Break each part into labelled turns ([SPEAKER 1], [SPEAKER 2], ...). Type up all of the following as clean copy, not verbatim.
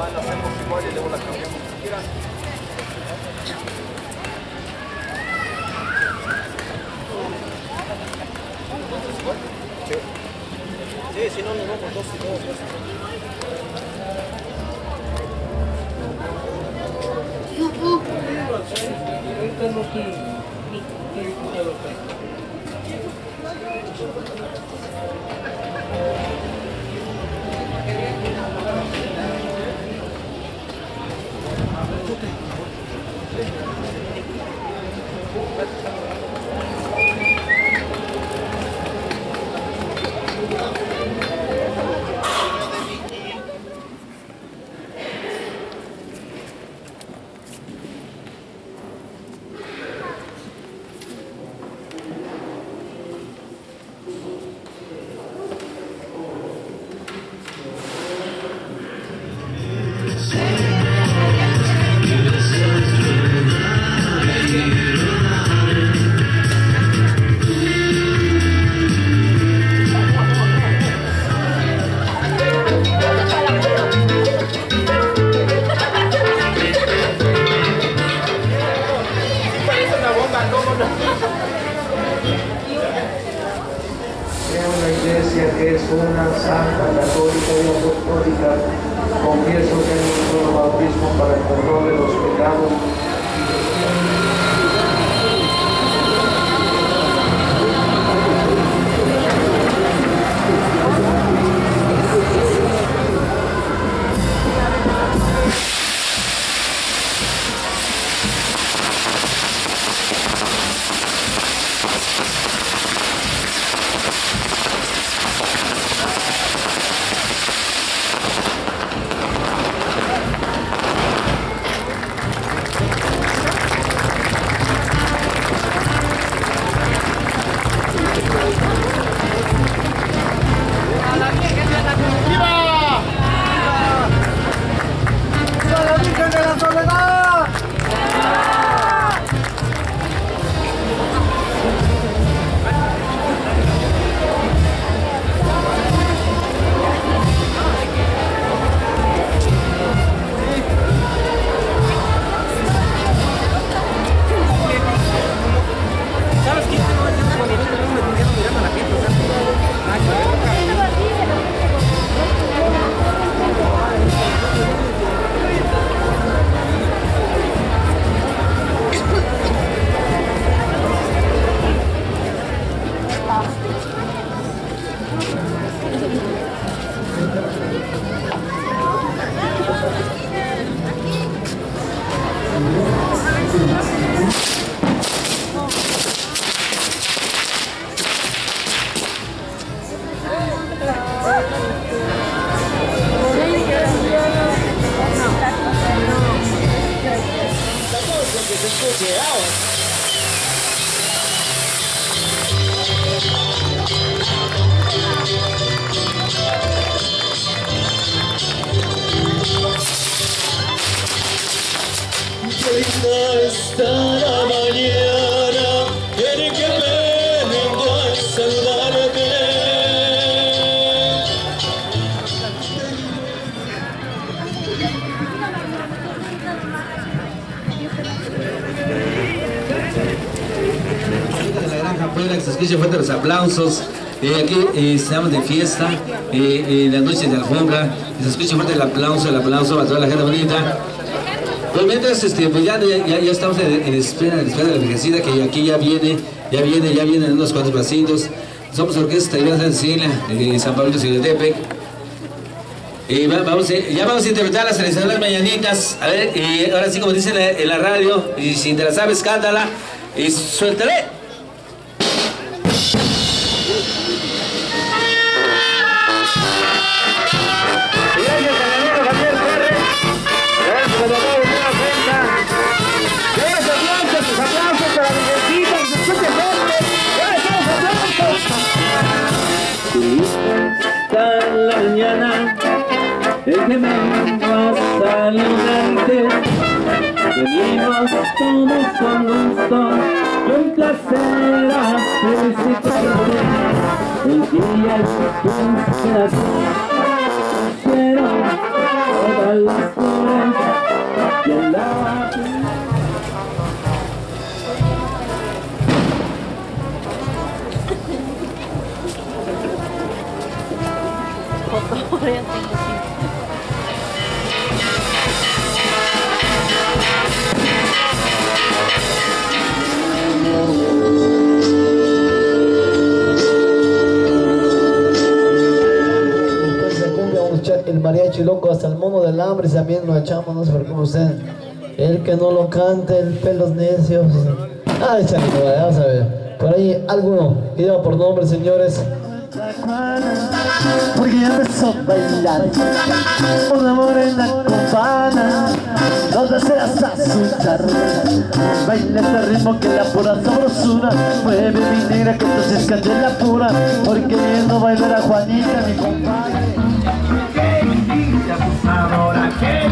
[SPEAKER 1] la hacemos igual y luego la cambiamos si quieran. Sí, si no nos vamos dos y dos.
[SPEAKER 2] Que es una santa, católica y apostólica. Confieso que es un solo bautismo para el perdón de los pecados.
[SPEAKER 3] Hasta la mañana en que vengo a saludarte.
[SPEAKER 4] De la Granja Puebla, que se escuche fuerte los aplausos. Aquí estamos de fiesta, las noches de alfombra, se escucha fuerte el aplauso a toda la gente bonita. Pues mientras, pues ya estamos en espera de la Virgencita, que aquí ya vienen unos cuantos pasitos. Somos Orquesta Taller San Cecilia, de San Pablo de Tepec. Ya vamos a interpretar las tradicionales mañanitas. A ver, ahora sí, como dicen en la radio, y si te la sabes, cántala y suéltale.
[SPEAKER 5] La mañana es que vengo a saludarte. Venimos todos con gusto y un placer a felicitarte. El día es 15 de abril, quiero todas las
[SPEAKER 6] chiloco, hasta el mono del hambre también lo echamos, no se preocupe usted. El que no lo cante, el pelos necios. Ay, chanito, vamos a ver. Por ahí alguno que lleva por nombre, señores.
[SPEAKER 5] Porque ya empezó a bailar una morena cubana, los deseas asustar. Baila este ritmo que la pura sabrosura. Mueve mi negra que entonces candela pura. Porque viendo bailar a Juanita, mi compadre. ¡Qué abusadora, qué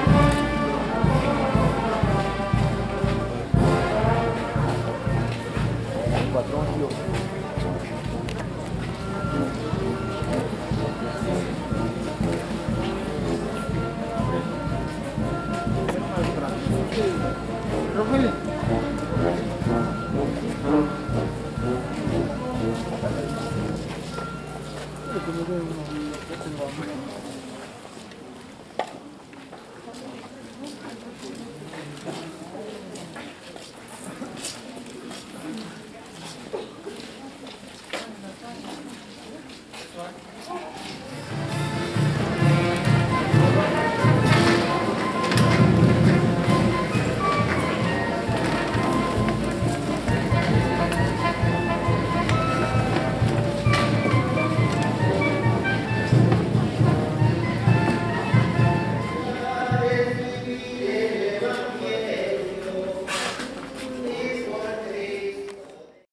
[SPEAKER 1] Rogelio.